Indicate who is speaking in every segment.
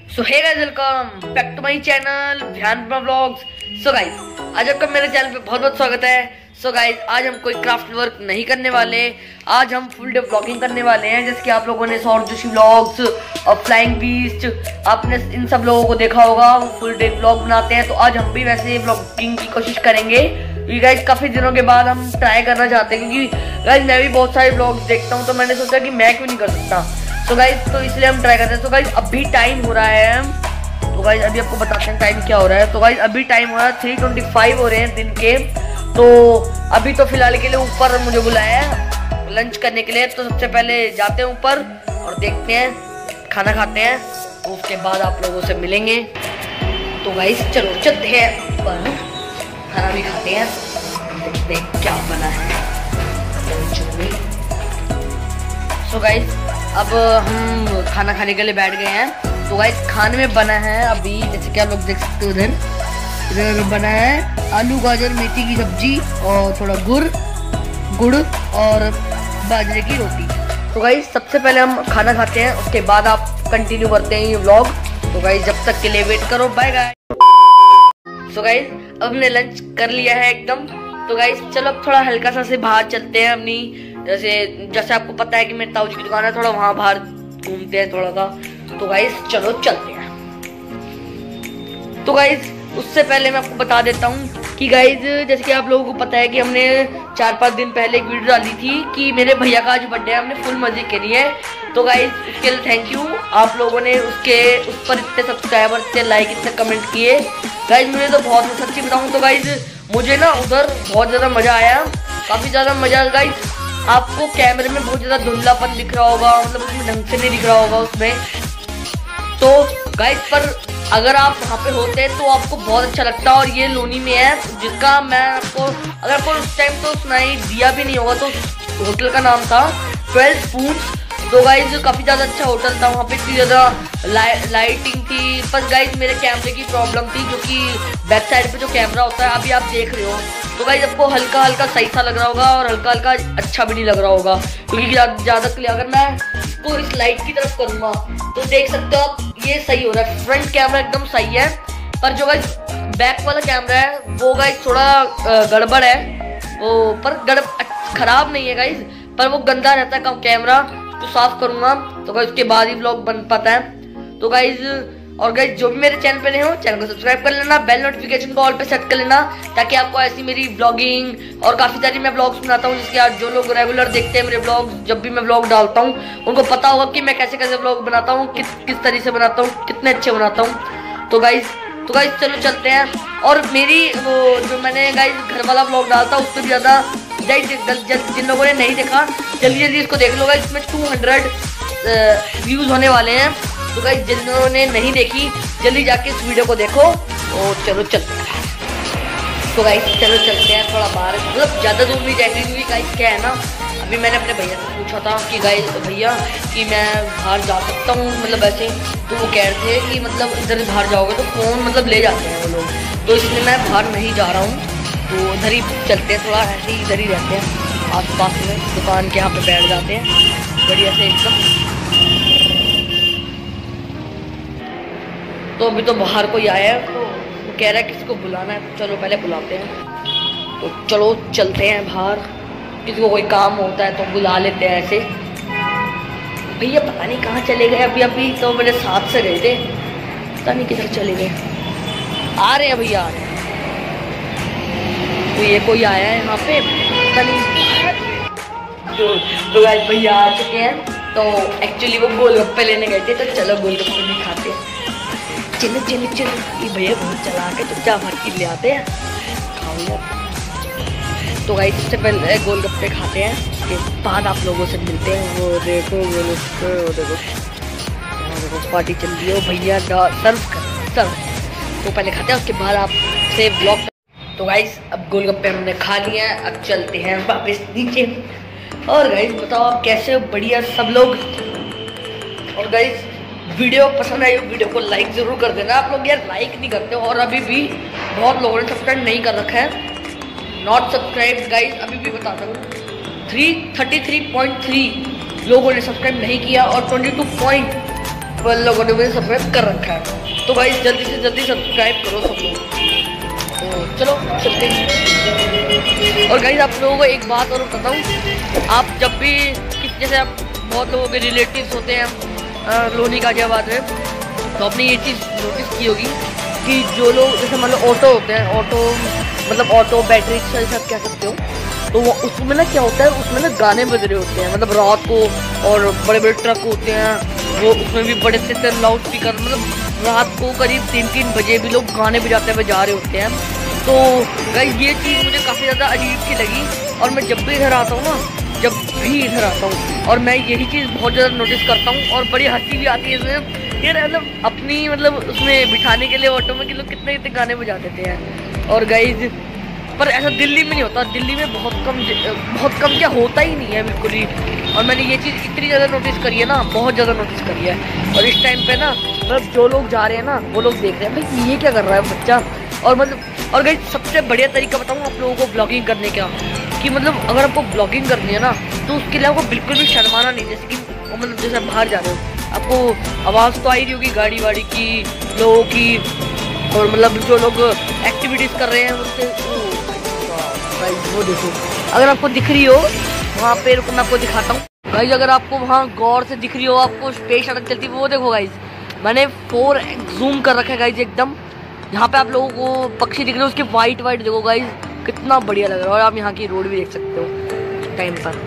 Speaker 1: So hey guys, welcome back to my channel Dhyan vlogs. So guys, आज आपका मेरे channel पे बहुत बहुत स्वागत है। सो गाइस, आज हम कोई क्राफ्ट वर्क नहीं करने वाले, आज हम फुल डे व्लॉगिंग करने वाले हैं। जैसे कि आप लोगों ने सौरभ जोशी व्लॉग्स और फ्लाइंग बीस्ट, आपने इन सब लोगों को देखा होगा, वो फुल डे व्लॉग बनाते हैं। तो आज हम भी वैसे व्लॉगिंग की कोशिश करेंगे। गाइस काफी दिनों के बाद हम ट्राई करना चाहते हैं, क्योंकि गाइस मैं भी बहुत सारे व्लॉग्स देखता हूँ, तो मैंने सोचा कि मैं क्यों नहीं कर सकता। तो गाइस तो इसलिए हम ट्राई करते हैं। तो गाइस अभी टाइम हो रहा है, तो गाइस अभी आपको बताते हैं टाइम क्या हो रहा है। तो गाइस अभी टाइम हो रहा है 3:25 हो रहे हैं दिन के। तो अभी तो फिलहाल के लिए ऊपर मुझे बुलाया है लंच करने के लिए। तो सबसे पहले जाते हैं ऊपर और देखते हैं, खाना खाते हैं, तो उसके बाद आप लोगों से मिलेंगे। तो गाइस चलो चलते हैं ऊपर, खाना भी खाते हैं, देखते हैं क्या बना है। सो गाइस अब हम खाना खाने के लिए बैठ गए हैं। तो गाइस खाने में बना है अभी, जैसे कि आप लोग देख सकते हो, इधर बना है आलू गाजर मेथी की सब्जी और थोड़ा गुड़ और बाजरे की रोटी। तो गाइस सबसे पहले हम खाना खाते हैं, उसके बाद आप कंटिन्यू करते हैं ये व्लॉग। तो गाइस जब तक के लिए वेट करो, बाय गाइस। सो गाइस अब हमने लंच कर लिया है एकदम। तो गाइस चलो अब थोड़ा हल्का सा से बाहर चलते हैं अपनी, जैसे आपको पता है कि मेरी ताऊ जी की दुकान है, थोड़ा वहां बाहर घूमते हैं थोड़ा सा। तो गाइस चलो चलते हैं। तो गाइस उससे पहले मैं आपको बता देता हूँ कि गाइस जैसे कि आप लोगों को पता है कि हमने 4-5 दिन पहले एक वीडियो डाली थी कि मेरे भैया का आज बर्थडे है, हमने फुल मजे करी है। तो गाइस उसके लिए थैंक यू, आप लोगों ने उस पर इतने सब्सक्राइबर, इतने लाइक, इतने कमेंट किए। गाइस मुझे तो बहुत सच्ची बताऊँ तो गाइस मुझे ना उधर बहुत ज़्यादा मज़ा आया, काफ़ी ज़्यादा मज़ा। गाइस आपको कैमरे में बहुत ज़्यादा धुंधलापन दिख रहा होगा, मतलब उसमें ढंग से नहीं दिख रहा होगा उसमें। तो गाइस पर अगर आप वहाँ पे होते तो आपको बहुत अच्छा लगता। और ये लोनी में है, जिसका मैं आपको अगर आपको उस टाइम तो सुनाई दिया भी नहीं होगा, तो होटल का नाम था 12 स्पून्स। तो गाइस काफ़ी ज़्यादा अच्छा होटल था, वहाँ पे इतनी ज़्यादा लाइटिंग थी। पर गाइस मेरे कैमरे की प्रॉब्लम थी, जो कि बैक साइड पे जो कैमरा होता है अभी आप देख रहे हो। तो गाइस आपको हल्का हल्का सही सा लग रहा होगा और हल्का हल्का अच्छा भी नहीं लग रहा होगा, क्योंकि ज़्यादा क्लियर अगर मैं इसको इस लाइट की तरफ करूँगा तो देख सकते हो आप, ये सही हो रहा है। फ्रंट कैमरा एकदम सही है, पर जो गाइस बैक वाला कैमरा है वो गाइस थोड़ा गड़बड़ है वो, पर खराब नहीं है गाइस, पर वो गंदा रहता है कैमरा। तो साफ करूंगा तो गाइस उसके बाद ही व्लॉग बन पाता है। तो गाइस और गाइस जो भी मेरे चैनल पे नए हो, चैनल को सब्सक्राइब कर लेना, बेल नोटिफिकेशन को ऑल पे सेट कर लेना, ताकि आपको ऐसी मेरी व्लॉगिंग और काफ़ी सारी मैं व्लॉग्स बनाता हूँ, जिसके आज जो लोग रेगुलर देखते हैं मेरे व्लॉग्स, जब भी मैं व्लॉग डालता हूँ उनको पता होगा कि मैं कैसे कैसे व्लॉग बनाता हूँ, किस तरीके से बनाता हूँ, कितने अच्छे बनाता हूँ। तो गाइस चलो चलते हैं। और मेरी वो जो मैंने गाइस घर वाला व्लॉग डालता उस पर भी ज़्यादा जिन लोगों ने नहीं देखा जल्दी इसको देख लो गाइस, इसमें 200 व्यूज़ होने वाले हैं। तो गाइस जिन्होंने नहीं देखी जल्दी जाके इस वीडियो को देखो। और चलो चलते हैं। तो गाइस चलो चलते हैं थोड़ा बाहर, मतलब ज़्यादा दूर नहीं जाएंगे, क्योंकि गाइस क्या है ना, अभी मैंने अपने भैया से पूछा था कि गाइस भैया कि मैं बाहर जा सकता हूँ, मतलब ऐसे। तो वो कह रहे थे कि मतलब इधर बाहर जाओगे तो फ़ोन मतलब ले जाते हैं वो लोग, तो इसलिए मैं बाहर नहीं जा रहा हूँ। तो इधर ही चलते हैं, थोड़ा ऐसे ही इधर ही रहते हैं आस पास में, दुकान के यहाँ पे बैठ जाते हैं बढ़िया से एकदम। तो अभी तो बाहर कोई आया है, तो वो कह रहा है किसी को बुलाना है, तो चलो पहले बुलाते हैं। तो चलो चलते हैं बाहर, किसी को कोई काम होता है तो बुला लेते हैं ऐसे। भैया पता नहीं कहाँ चले गए, अभी तो मेरे साथ से गए थे, पता नहीं किधर चले गए। आ रहे हैं भैया, आ रहे हैं। तो ये कोई आया है यहाँ पे, पता नहीं। तो गाइस भैया आ चुके हैं। तो एक्चुअली वो गोलगप्पे लेने गए थे, तो चलो गोलगप्पे भी खाते हैं। चलो चलो चलो, ये भैया बहुत चला के चुपचाप भर के ले आते हैं, खाओ यार। तो गाइस सबसे पहले गोलगप्पे खाते हैं, उसके बाद आप लोगों से मिलते हैं। वो देखो गोलगप्पे, वो देखो पार्टी चल रही है, भैया सर्व। तो पहले खाते हैं, उसके बाद आपसे ब्लॉग। तो गाइस अब गोलगप्पे हमने खा लिए हैं, अब चलते हैं वापस नीचे। और गाइस बताओ आप कैसे हो, बढ़िया सब लोग। और गाइस वीडियो पसंद आई, वीडियो को लाइक ज़रूर कर देना। आप लोग यार लाइक नहीं करते हो, और अभी भी बहुत लोगों ने सब्सक्राइब नहीं कर रखा है, नॉट सब्सक्राइब गाइस। अभी भी बताता हूँ 33.3 लोगों ने सब्सक्राइब नहीं किया, और पर लोगों ने मुझे सब्सक्राइब कर रखा है। तो भाई जल्दी से जल्दी सब्सक्राइब करो सब लोग। तो चलो चलते हैं। और गाइस आप लोगों को एक बात और बताता हूँ, आप जब भी जैसे आप बहुत लोगों के रिलेटिव्स होते हैं लोनी गाजियाबाद में, तो आपने ये चीज़ नोटिस की होगी कि जो लोग जैसे मान लो ऑटो होते हैं, ऑटो मतलब ऑटो बैटरी रिक्शा जैसे आप कह सकते हो, तो वो उसमें ना क्या होता है, उसमें ना गाने बज रहे होते हैं मतलब रात को। और बड़े बड़े ट्रक होते हैं वो, उसमें भी बड़े से लाउड स्पीकर, मतलब रात को करीब 3-3 बजे भी लोग गाने बजाते हुए जा रहे होते हैं। तो गाइस ये चीज़ मुझे काफ़ी ज़्यादा अजीब सी लगी। और मैं जब भी इधर आता हूँ ना, जब भी इधर आता हूँ, और मैं यही चीज़ बहुत ज़्यादा नोटिस करता हूँ और बड़ी हंसी भी आती है इसमें। यार मतलब अपनी मतलब उसमें बिठाने के लिए ऑटो में कि लोग कितने कितने गाने बजा देते हैं। और गाइस पर ऐसा दिल्ली में नहीं होता, दिल्ली में बहुत कम क्या होता ही नहीं है बिल्कुल ही। और मैंने ये चीज़ इतनी ज़्यादा नोटिस करी है ना, बहुत ज़्यादा नोटिस करी है। और इस टाइम पे ना मतलब जो लोग जा रहे हैं ना, वो लोग देख रहे हैं भाई ये क्या कर रहा है बच्चा। और मतलब और गाइस सबसे बढ़िया तरीका बताऊँ आप लोगों को ब्लॉगिंग करने का, कि मतलब अगर आपको ब्लॉगिंग करनी है ना, तो उसके लिए आपको बिल्कुल भी शर्माना नहीं। जैसे कि मतलब जैसे आप बाहर जा रहे हो, आपको आवाज़ तो आ ही रही होगी गाड़ी वाड़ी की, लोगों की, और मतलब जो लोग एक्टिविटीज़ कर रहे हैं उनसे। वो देखो अगर आपको दिख रही हो वहाँ पे, रुको मैं आपको दिखाता हूँ गाइस। अगर आपको वहाँ गौर से दिख रही हो, आपको स्पेस सड़क चलती है, वो देखो गाइस मैंने 4x जूम कर रखा है गाइस एकदम। यहाँ पे आप लोगों को पक्षी दिख रहे हो, उसके वाइट देखो गाइस कितना बढ़िया लग रहा है। और आप यहाँ की रोड भी देख सकते हो टाइम पर।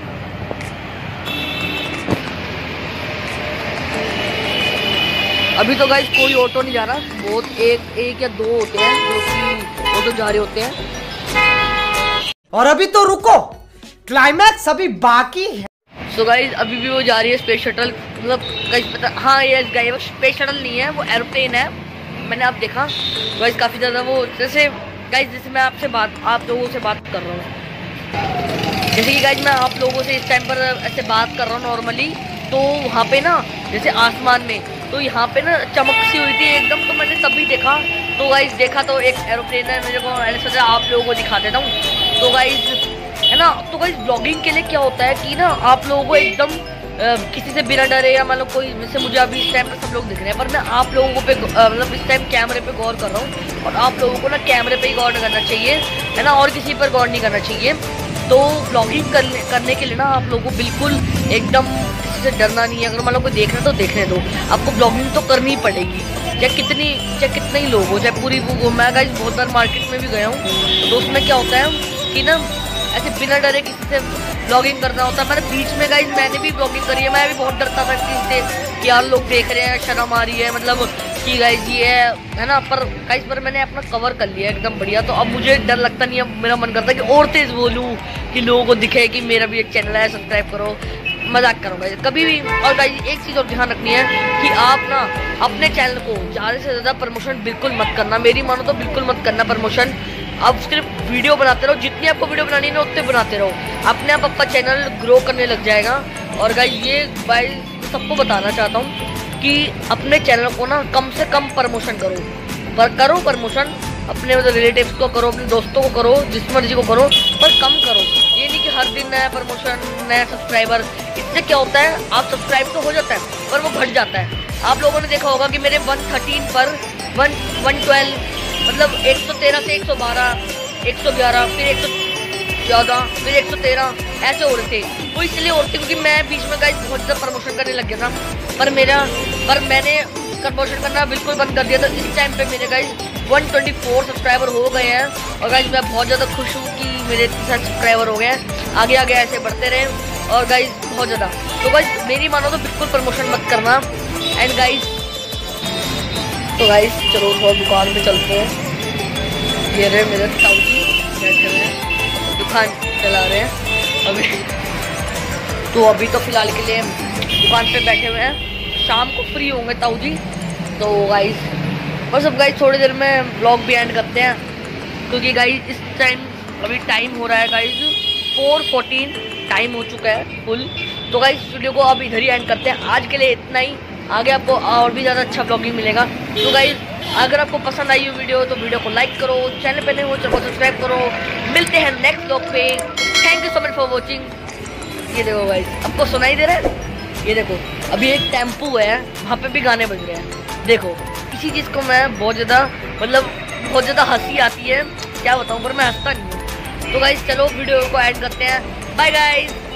Speaker 1: अभी तो गाइस कोई ऑटो नहीं जा रहा, बहुत एक या दो होते हैं जो कि ऑटो जा रहे होते हैं।
Speaker 2: और अभी तो रुको, क्लाइमैक्स अभी बाकी है।
Speaker 1: सो गाइस अभी भी वो जा रही है स्पेस शटल, मतलब गाइस पता, हाँ ये गाइस वो स्पेस शटल नहीं है, वो एरोप्लेन है। मैंने आप देखा गाइस काफ़ी ज़्यादा वो, जैसे गाइस जैसे मैं आपसे आप लोगों से बात कर रहा हूँ, जैसे कि गाइस मैं आप लोगों से इस टाइम पर ऐसे बात कर रहा हूँ नॉर्मली, तो वहाँ पे ना जैसे आसमान में, तो यहाँ पे ना चमक सी हुई थी एकदम, तो मैंने तभी देखा। तो गाइस देखा तो एक एरोप्लेन है, मेरे को मैंने सोचा आप लोगों को दिखा देता हूँ। तो गाइस है ना, तो गाइस ब्लॉगिंग के लिए क्या होता है कि ना आप लोगों को एकदम किसी से बिना डरे, या मतलब कोई जैसे मुझे अभी इस टाइम पर सब लोग दिख रहे हैं, पर मैं आप लोगों पे मतलब इस टाइम कैमरे पे गौर कर रहा हूँ। और आप लोगों को ना कैमरे पे ही गौर करना चाहिए, है ना, और किसी पर गौर नहीं करना चाहिए। तो ब्लॉगिंग करने के लिए ना आप लोगों को बिल्कुल एकदम किसी से डरना नहीं है। अगर मान लो कोई देख रहे तो देखने दो, आपको ब्लॉगिंग तो करनी ही पड़ेगी, चाहे कितने ही लोग हो, चाहे पूरी वो। मैं गाइस बहुत बार मार्केट में भी गया हूँ, तो उसमें क्या होता है कि ना ऐसे बिना डरे किसी से ब्लॉगिंग करना होता है। मैंने बीच में गाइस मैंने भी ब्लॉगिंग करी है, मैं भी बहुत डरता था किसी से कि यार लोग देख रहे हैं, शर्म आ रही है, मतलब कि गाइस ये है ना। पर गाइस पर मैंने अपना कवर कर लिया एकदम बढ़िया, तो अब मुझे डर लगता नहीं है। मेरा मन करता है कि और तेज बोलूँ कि लोगों को दिखे कि मेरा भी एक चैनल है, सब्सक्राइब करो। मजाक करूँगा कभी भी। और गाइस एक चीज़ और ध्यान रखनी है कि आप ना अपने चैनल को ज़्यादा से ज़्यादा प्रमोशन बिल्कुल मत करना, मेरी मानो तो बिल्कुल मत करना प्रमोशन। आप सिर्फ वीडियो बनाते रहो, जितनी आपको वीडियो बनानी है ना उतने बनाते रहो, अपने आप आपका चैनल ग्रो करने लग जाएगा। और गाइस ये गाइस सबको बताना चाहता हूँ कि अपने चैनल को ना कम से कम प्रमोशन करो, पर करो प्रमोशन, अपने मतलब रिलेटिव्स को करो, अपने दोस्तों को करो, जिस मर्जी को करो, पर कम करो। ये नहीं कि हर दिन नया प्रमोशन, नया सब्सक्राइबर। इससे क्या होता है, आप सब्सक्राइब तो हो जाता है पर वो घट जाता है। आप लोगों ने देखा होगा कि मेरे 113 पर 112 मतलब 113 से 112, 111, फिर 114, फिर 113 ऐसे हो रहे थे। वो इसलिए हो रहे थे क्योंकि मैं बीच में गाइस बहुत ज़्यादा प्रमोशन करने लग गया था, पर मैंने प्रमोशन करना बिल्कुल बंद कर दिया। तो इस टाइम पे मेरे गाइस 124 सब्सक्राइबर हो गए हैं। और गाइस मैं बहुत ज़्यादा खुश हूँ कि मेरे इतने सारे सब्सक्राइबर हो गए हैं, आगे आगे ऐसे बढ़ते रहे। और गाइस बहुत ज़्यादा, तो गाइस मेरी मानो तो बिल्कुल प्रमोशन मत करना। एंड गाइस तो गाइस चलो थोड़ा दुकान पे चलते हैं। ये रहे मेरे ताऊ जी बैठे हुए हैं, दुकान चला रहे हैं अभी। तो अभी तो फिलहाल के लिए दुकान पे बैठे हुए हैं, शाम को फ्री होंगे ताऊ जी। तो गाइस बस अब गाइस थोड़ी देर में ब्लॉग भी एंड करते हैं, क्योंकि गाइस इस टाइम अभी टाइम हो रहा है गाइस 4:14 टाइम हो चुका है फुल। तो गाइस वीडियो को अब इधर ही एंड करते हैं, आज के लिए इतना ही। आगे आपको और भी ज़्यादा अच्छा ब्लॉगिंग मिलेगा। तो गाइस अगर आपको पसंद आई हो वीडियो तो वीडियो को लाइक करो, चैनल पे नए हो चैनल को सब्सक्राइब करो। मिलते हैं नेक्स्ट ब्लॉग पे। Thank you so much for watching. ये देखो गाइस आपको सुनाई दे रहा है। ये देखो अभी एक टेम्पो है, वहाँ पे भी गाने बज रहे हैं। देखो इसी चीज़ को मैं बहुत ज़्यादा मतलब बहुत ज़्यादा हंसी आती है, क्या बताऊँ, पर मैं हंसता नहीं हूँ। तो गाइस चलो वीडियो को एंड करते हैं। Bye guys.